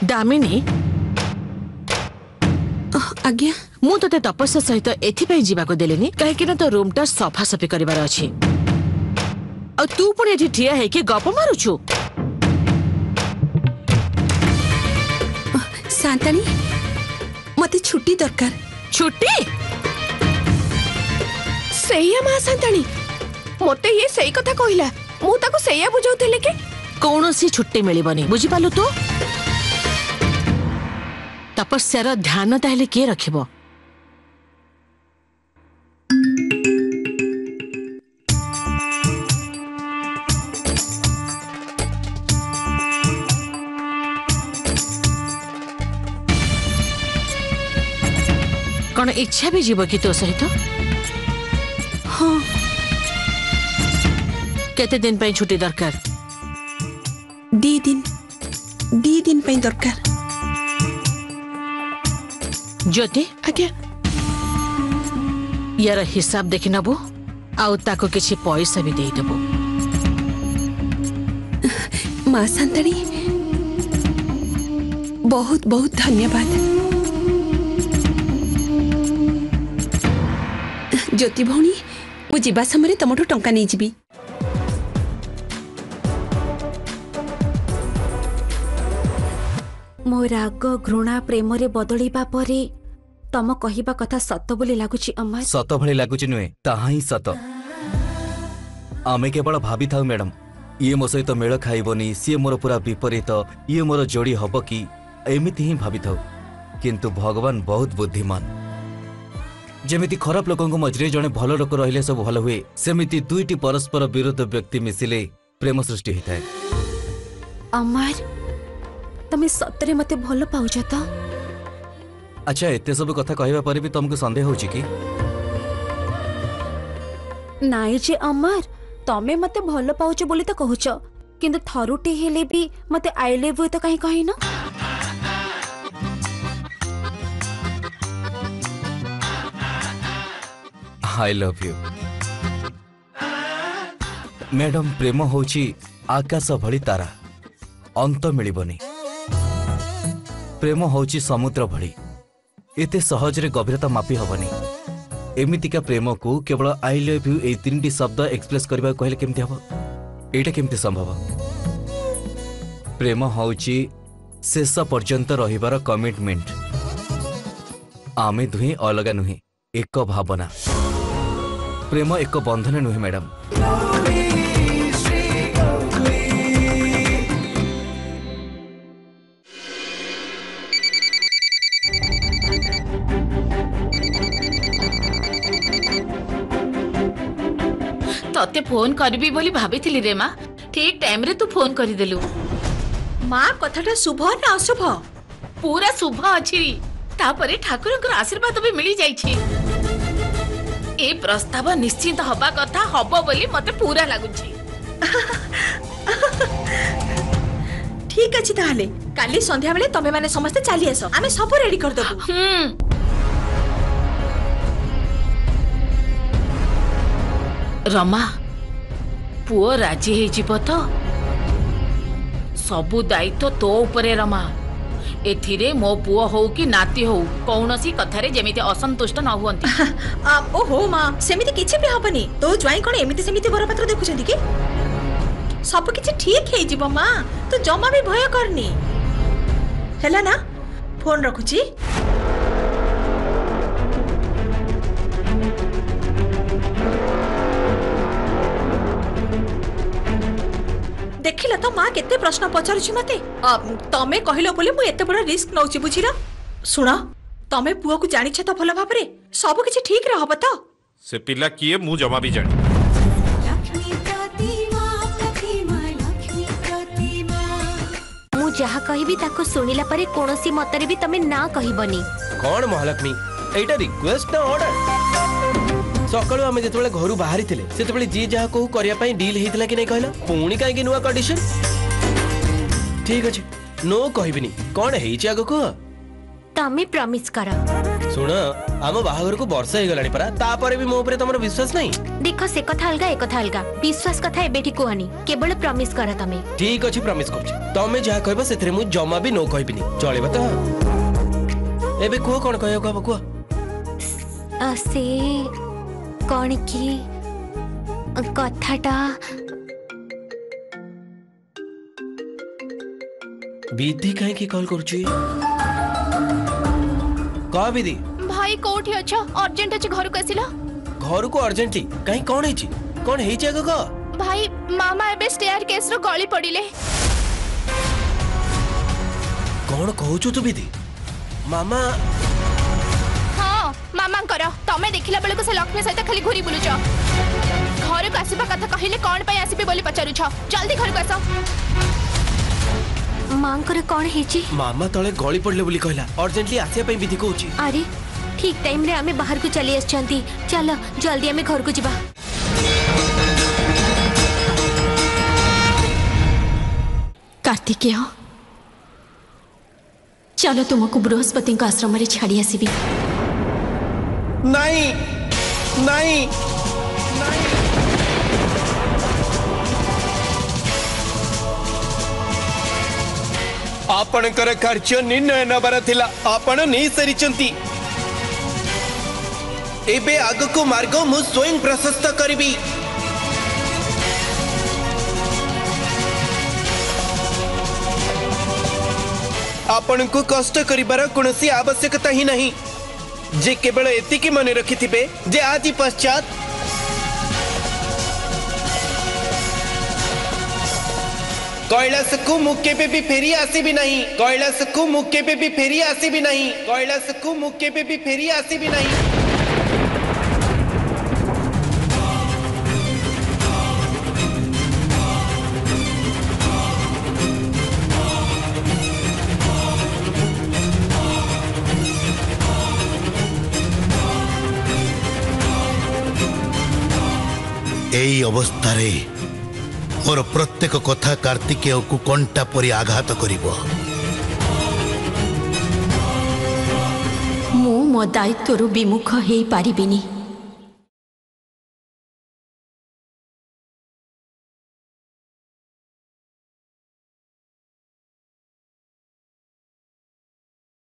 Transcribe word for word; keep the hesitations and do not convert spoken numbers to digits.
दामिनी आज्ञा मु तो तपस्या सहित एथि जीवाको देलेनी कहीं तो रूमटा सफा सफी करिवार अछि आ तू पुणी एठी ठिया है कि गप मारुछु। शांतानी मते छुट्टी दरकार। छुट्टी सैया मां शांतानी मते ये सही कथा कहिला मु ताको सैया बुझौतले के कौनसी छुट्टी मिलबनी बुझी पालु तू। तपस्यार ध्यान ताहले के रखिबो। कौन इच्छा भी जीव कि तो सहित? हाँ केते दिन पे छुट्टी दरकार? दी दिन दी दिन पे दरकार। ज्योति आज्ञा यार हिसाब देखि नबो आउ ताको किछि पैसा भी देई देबो। मां शांतानी बहुत बहुत धन्यवाद। ज्योति भौणी मु जीवा समय तुमठू टंका नहीं जीवी। मो राग घृणा प्रेम रे बदलिबा परे तम कहिबा कथा सत बोली लागुची अम्मा। सत भली लागुची नुहे ताहा ही सत। आमे केवल भाभी थाउ मैडम ये मो सहित मेल खाइबनी सी मोर पूरा विपरीत ये मोर जोड़ी हब कि एमिति ही भाभी थाउ किंतु भगवान बहुत बुद्धिमान। जेमिति खराब लोकंको मझरे जने भल लोक रहिले सब भल हुए सेमिति दुईटी परस्पर विरुद्ध व्यक्ति मिसिले प्रेम सृष्टि होता है। अमर तमे सतरे मते भल पाउछ त? अच्छा एते सब कथा कहबा पर भी तुमको संदेह होची कि? नाइ जे अमर तमे मते भल पाउछ बोली त कहूछ किंतु थरुटे हेले भी मते आई लव यू त काहे कहिना? I love you madam. प्रेम होची आकाश भली तारा अंत मिलिबनी। प्रेम होची समुद्र भली एते सहज रे गभीरता मापी हबनी। एमितिका प्रेम को केवल आई लव यू ए तीन शब्द एक्सप्रेस करबा कहले केमति हबो? एटा केमति संभव? प्रेम होची शेष पर्यंत रहिबार कमिटमेंट। आमे दुहे अलगा नुहे एक भावना। प्रेम एक बंधन नुहे मैडम। तते फोन करबी बोली भाभी रे मां ठीक टाइम रे तू फोन करी देलु। मां कथाटा शुभ ना अशुभ? पूरा शुभ अछि। तापरे ठाकुरकर आशीर्वाद भी मिली जाई छी। ए प्रस्ताव निश्चित हबा कथा हबो बोली मते पूरा लागुची। ठीक अछि ताहले काली संध्या बेले तमे माने समस्त चली आसो आमे सब रेडी कर देबो। हम रमा पुओ राजी हे जीव तो सबु दायित्व तो उपरे रमा। एथिरे मो पुओ हो कि नाती हो कौनसी कथारे जेमिति असंतुष्ट न हुअंती। ओहो मां सेमिति किछि भी हबनी। तो ज्वाई कोन एमिति सेमिति बरपात्र देखुछंती कि सब किछि ठीक हे जीव मां तो जमा भी भय करनी हैला ना। फोन रखुची। देखिला तो मां केते प्रश्न पचारुछि मते। तमे कहिलो बोली मु एते बड़ रिस्क नउछि बुझिला। सुना तमे पुओ को जानि छ त भलो भाबरे सब किछि ठीक रहब त? से पिला किए मु जमा भी जानि। लक्ष्मी प्रतिमा प्रतिमा लक्ष्मी प्रतिमा मु जहा कहिबी ताको सुनिला परे कोनोसी मतरे भी तमे ना कहिबनी। कोन महालक्ष्मी एटा रिक्वेस्ट ना ऑर्डर? सकाळु आमे जेतबेले घरु बाहरी थिले सेतबेले जी जहा को करिया पई डील हेतिला कि नै कहला पुणी काई कि नुवा कंडीशन? ठीक अछि नो कहिबिनी कोन हेइछि आगो को? तमे प्रॉमिस करा। सुन आम बाहागर को वर्ष हो गलानी परा तापर भी मो ऊपर तमरो विश्वास नहीं। देख से कथा अलगा ए कथा अलगा विश्वास कथा एबेठी कहनी केवल प्रॉमिस कर तमे। ठीक अछि प्रॉमिस करछि तमे जहा कहबो सेथरे मु जमा भी नो कहबिनी चलेबा त। एबे को कोन कहयो कहबो को से कौन की कथाटा विधि कहीं की कॉल करूची का विधि भाई कोठी अच्छा अर्जेंट अछि घर को आसिला घर को अर्जेंटली कहीं कौन हेची कौन हेची आगो का भाई मामा एबे स्टेयर केस रो गली पड़िले। कौन कहूछु तू विधि मामा हाँ मामा करो तमे देखिला बेले को से लक्ष्मी सहित खाली घुरी बुलुछ घर को आसीबा कथा कहिले कोन पय आसीबे बोली पचारुछ जल्दी घर को आसो। मां करे कोन हेची मामा तळे गली पड़ले बोली कहला अर्जेंटली आसिया पय विधि कहूची। अरे ठीक टाइम रे हमें बाहर को चली आछंती चलो जल्दी हमें घर को जिबा। कार्तिकेय चलो तुमको बृहस्पति आश्रम रे छाड़ी आसीबी। नहीं नहीं आपणकर कार्य निर्णय नबार थिला आपण नहीं सरिचंती एबे आगको मार्ग मु स्वयं प्रशस्त करबी। आपण को कष्ट करिबार कोनसी आवश्यकता ही नहीं जे केवल एतिकी मन रखिथिबे जे आज पश्चात कैलाश को मु केबे भी फेरी आसीबी नहीं कैलाश को मु केबे भी फेरी आसीबी नहीं कैलाश को मु केबे भी फेरी आसीबी नहीं। एई अवस्था रे मोर प्रत्येक कथा कार्तिकेय को कंटा परी आघात करिबो। मु मो दायित्व विमुख हे पारिबिनी।